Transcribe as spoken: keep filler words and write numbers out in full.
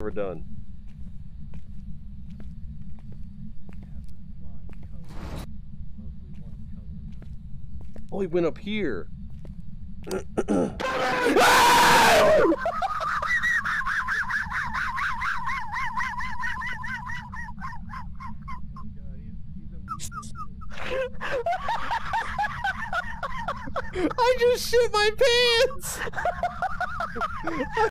ever done. Oh, he went up here. I just shit my pants!